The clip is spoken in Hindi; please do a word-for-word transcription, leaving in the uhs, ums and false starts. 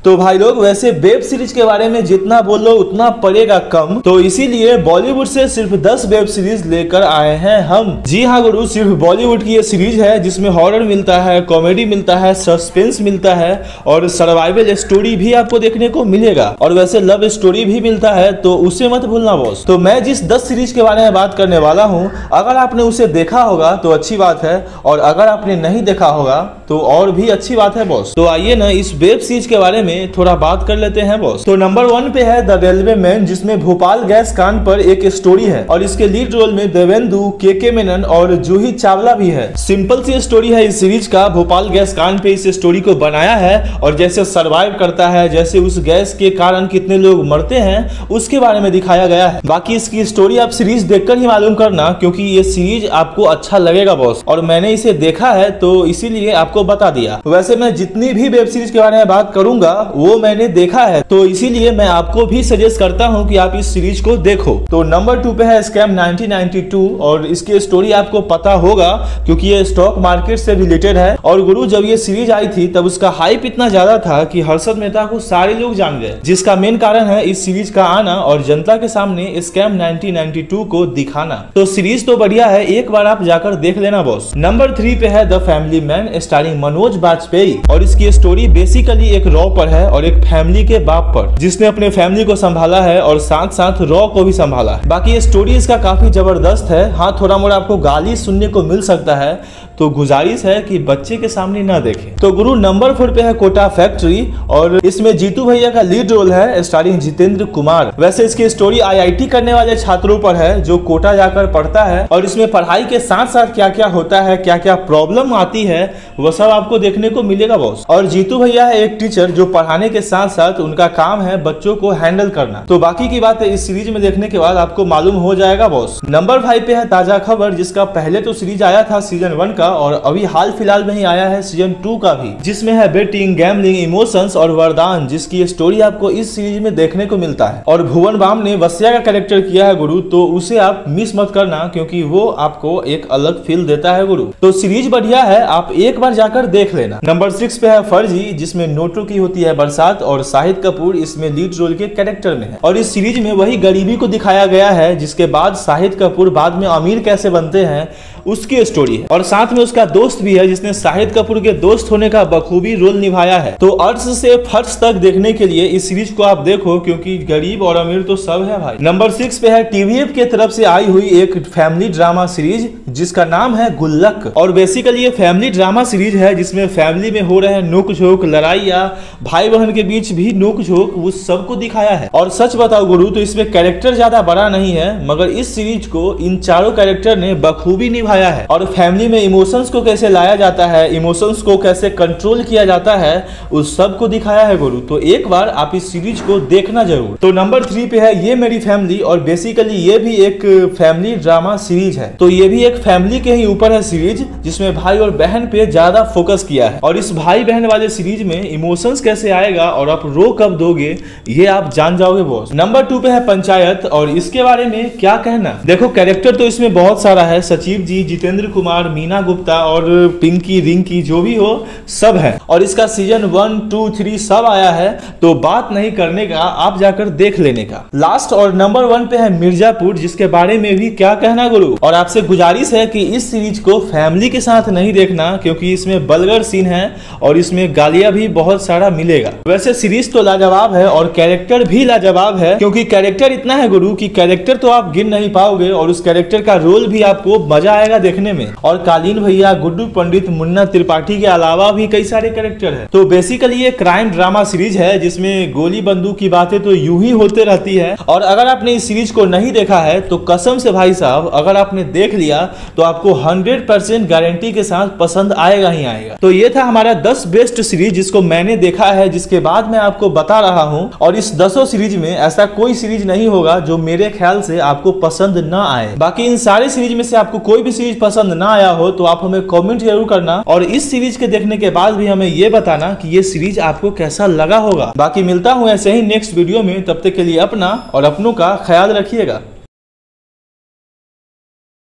तो भाई लोग वैसे वेब सीरीज के बारे में जितना बोलो उतना पड़ेगा कम, तो इसीलिए बॉलीवुड से सिर्फ दस वेब सीरीज लेकर आए हैं हम। जी हाँ गुरु, सिर्फ बॉलीवुड की ये सीरीज है जिसमें हॉरर मिलता है, कॉमेडी मिलता है, सस्पेंस मिलता है और सर्वाइवल स्टोरी भी आपको देखने को मिलेगा, और वैसे लव स्टोरी भी मिलता है, तो उसे मत भूलना बॉस। तो मैं जिस दस सीरीज के बारे में बात करने वाला हूँ, अगर आपने उसे देखा होगा तो अच्छी बात है, और अगर आपने नहीं देखा होगा तो और भी अच्छी बात है बॉस। तो आइए ना इस वेब सीरीज के बारे में थोड़ा बात कर लेते हैं बॉस। तो नंबर वन पे है द रेलवे मैन, जिसमें भोपाल गैस कांड पर एक स्टोरी है और इसके लीड रोल में देवेंदु, के के मेनन और जूही चावला भी है। सिंपल सी स्टोरी है इस सीरीज का। भोपाल गैस कांड पे इस स्टोरी को बनाया है और जैसे सर्वाइव करता है, जैसे उस गैस के कारण कितने लोग मरते हैं उसके बारे में दिखाया गया है। बाकी इसकी स्टोरी आप सीरीज देखकर ही मालूम करना, क्योंकि ये सीरीज आपको अच्छा लगेगा बॉस, और मैंने इसे देखा है तो इसीलिए आपको बता दिया। वैसे मैं जितनी भी वेब सीरीज के बारे में बात करूंगा वो मैंने देखा है, तो इसीलिए मैं आपको भी सजेस्ट करता हूं कि आप इस सीरीज को देखो। तो नंबर टू पे है स्कैम नाइनटीन नाइंटी टू, और इसकी स्टोरी आपको पता होगा क्योंकि ये स्टॉक मार्केट से रिलेटेड है। और गुरु जब ये सीरीज आई थी तब उसका हाइप इतना ज्यादा था कि हर्षद मेहता को सारे लोग जान गए, जिसका मेन कारण है इस सीरीज का आना और जनता के सामने स्कैम नाइनटीन नाइंटी टू को दिखाना। तो सीरीज तो बढ़िया है, एक बार आप जाकर देख लेना बॉस। नंबर थ्री पे है the family man starring Manoj Bajpayee, और इसकी स्टोरी बेसिकली एक रॉ पर है और एक फैमिली के बाप पर, जिसने अपने फैमिली को संभाला है और साथ साथ रॉ को भी संभाला है। बाकी स्टोरी इसका काफी जबरदस्त है। हाँ, थोड़ा मोड़ा आपको गाली सुनने को मिल सकता है, तो गुजारिश है कि बच्चे के सामने ना देखें। तो गुरु नंबर फोर पे है कोटा फैक्ट्री, और इसमें जीतू भैया का लीड रोल है स्टारिंग जितेंद्र कुमार। वैसे इसकी स्टोरी आई आई टी करने वाले छात्रों पर है जो कोटा जाकर पढ़ता है, और इसमें पढ़ाई के साथ साथ क्या क्या होता है, क्या क्या प्रॉब्लम आती है, वो सब आपको देखने को मिलेगा बॉस। और जीतू भैया है एक टीचर जो पढ़ाने के साथ साथ उनका काम है बच्चों को हैंडल करना। तो बाकी की बात है इस सीरीज में देखने के बाद आपको मालूम हो जाएगा बॉस। नंबर फाइव पे है ताजा खबर, जिसका पहले तो सीरीज आया था सीजन वन का, और अभी हाल फिलहाल में ही आया है सीजन टू का भी, जिसमें है बेटिंग, गैम्बलिंग, इमोशंस और वरदान, जिसकी स्टोरी आपको इस सीरीज में देखने को मिलता है। और भुवन बाम ने वसिया का कैरेक्टर किया है गुरु, तो उसे आप मिस मत करना क्योंकि वो आपको एक अलग फील देता है गुरु। तो सीरीज बढ़िया है, आप एक बार जाकर देख लेना। नंबर सिक्स पे है फर्जी, जिसमें नोटो की होती है बरसात और शाहिद कपूर इसमें लीड रोल के कैरेक्टर में है, और इस सीरीज में वही गरीबी को दिखाया गया है जिसके बाद शाहिद कपूर बाद में अमीर कैसे बनते हैं उसकी स्टोरी है। और साथ में उसका दोस्त भी है जिसने शाहिद कपूर के दोस्त होने का बखूबी रोल निभाया है। तो अर्थ से फर्श तक देखने के लिए इस सीरीज को आप देखो, क्योंकि गरीब और अमीर तो सब है भाई। नंबर सिक्स पे है टीवीएफ के तरफ से आई हुई एक फैमिली ड्रामा सीरीज जिसका नाम है गुल्लक, और बेसिकली ये फैमिली ड्रामा सीरीज है जिसमें फैमिली में हो रहे नोक झोंक, लड़ाइया, भाई बहन के बीच भी नोक झोंक, वो सबको दिखाया है। और सच बताओ गुरु तो इसमें कैरेक्टर ज्यादा बड़ा नहीं है, मगर इस सीरीज को इन चारों कैरेक्टर ने बखूबी निभाया है। और फैमिली में इमोशंस को कैसे लाया जाता है, इमोशंस को कैसे कंट्रोल किया जाता है, उस सब को दिखाया है गुरु। तो एक बार आप इस सीरीज को देखना जरूर। तो नंबर थ्री पे है ये मेरी फैमिली, और बेसिकली ये भी एक फैमिली ड्रामा सीरीज है। तो ये भी एक फैमिली के ही ऊपर है सीरीज, जिसमें भाई और बहन पे ज्यादा फोकस किया है। और इस भाई बहन वाले सीरीज में इमोशंस कैसे आएगा और आप रो कब दोगे ये आप जान जाओगे बॉस। नंबर टू पे है पंचायत, और इसके बारे में क्या कहना। देखो कैरेक्टर तो इसमें बहुत सारा है, सचिव जी, जितेंद्र कुमार, मीना गुप्ता और पिंकी, रिंकी, जो भी हो सब है, और इसका सीजन वन टू थ्री सब आया है, तो बात नहीं करने का, आप जाकर देख लेने का। लास्ट और नंबर वन पे है मिर्जापुर, जिसके बारे में भी क्या कहना गुरु। और आपसे गुजारिश है कि इस सीरीज को फैमिली के साथ नहीं देखना, क्योंकि इसमें बलगर सीन है और इसमें गालियां भी बहुत सारा मिलेगा। वैसे सीरीज तो लाजवाब है और कैरेक्टर भी लाजवाब है, क्योंकि कैरेक्टर इतना है गुरु कि कैरेक्टर तो आप गिन नहीं पाओगे, और उस कैरेक्टर का रोल भी आपको मजा आएगा देखने में। और कालीन भैया, गुड्डू पंडित, मुन्ना त्रिपाठी के अलावा भी कई सारे कैरेक्टर हैं। तो बेसिकली ये क्राइम ड्रामा सीरीज है जिसमें गोली बंदूक की बातें तो यूं ही होते रहती है। और अगर आपने इस सीरीज को नहीं देखा है तो कसम से भाई साहब, अगर आपने देख लिया तो आपको हंड्रेड परसेंट गारंटी के साथ पसंद आएगा ही आएगा। तो ये था हमारा दस बेस्ट सीरीज जिसको मैंने देखा है, जिसके बाद मैं आपको बता रहा हूँ। और इस दसों सीरीज में ऐसा कोई सीरीज नहीं होगा जो मेरे ख्याल से आपको पसंद ना आए। बाकी इन सारे सीरीज में से आपको कोई भी सीरीज पसंद ना आया हो तो आप हमें कमेंट जरूर करना, और इस सीरीज के देखने के बाद भी हमें ये बताना कि ये सीरीज आपको कैसा लगा होगा। बाकी मिलता हूँ ऐसे ही नेक्स्ट वीडियो में, तब तक के लिए अपना और अपनों का ख्याल रखिएगा।